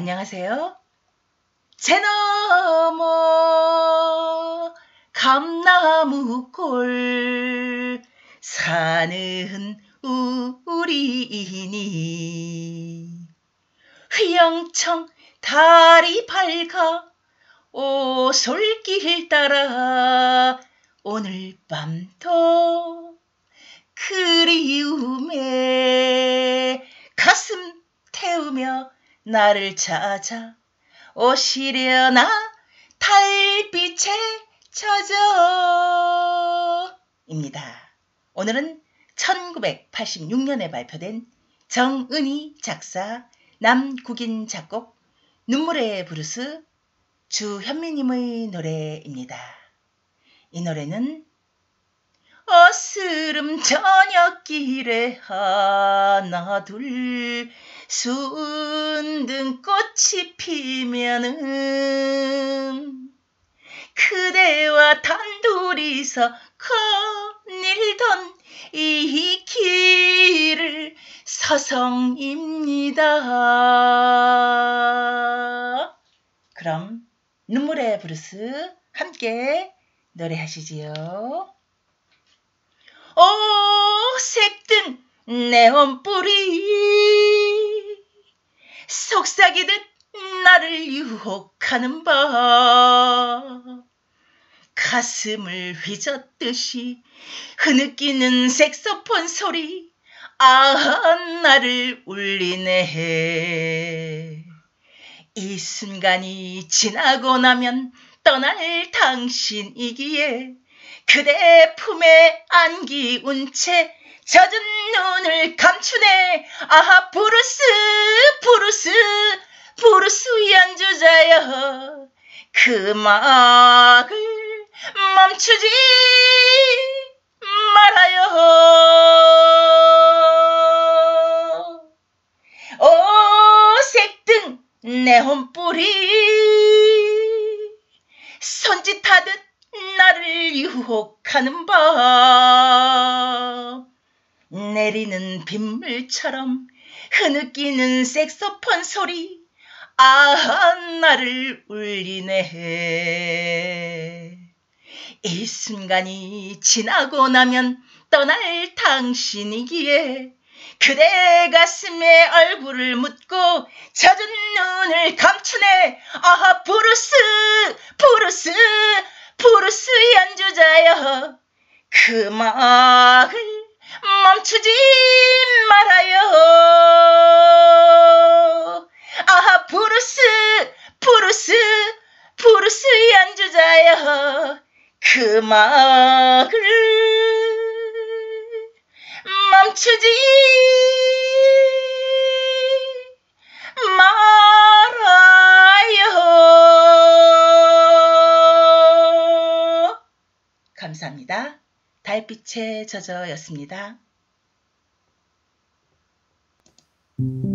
안녕하세요. 제너머 감나무골 사는 우리니 휘영청 달이 밝아 오솔길 따라 오늘 밤도 그리움에 가슴 태우며 나를 찾아 오시려나 달빛에 젖어 입니다. 오늘은 1986년에 발표된 정은희 작사, 남국인 작곡, 눈물의 브루스, 주현미님의 노래입니다. 이 노래는 어스름 저녁길에 하나 둘 순등꽃이 피면은 그대와 단둘이서 거닐던 이 길을 서성입니다. 그럼 눈물의 브루스 함께 노래하시지요. 오색든 네온불이 속삭이듯 나를 유혹하는 밤 가슴을 휘젓듯이 흐느끼는 색소폰 소리 나를 울리네. 이 순간이 지나고 나면 떠날 당신이기에 그대 품에 안기운 채 젖은 눈을 감추네. 아하 브루스 브루스 브루스 연주자여 그 음악을 멈추지 말아요. 오색등 네온불이 손짓하듯 나를 유혹하는 밤 내리는 빗물처럼 흐느끼는 색소폰 소리 나를 울리네. 이 순간이 지나고 나면 떠날 당신이기에 그대 가슴에 얼굴을 묻고 젖은 눈을 감추네. 아하 브루스 브루스 브루스 연주자여 그 음악을 멈추지 말아요. 아하 브루스 브루스 브루스 연주자여 그 음악을 멈추지 말아요. 감사합니다. 달빛에 젖어였습니다.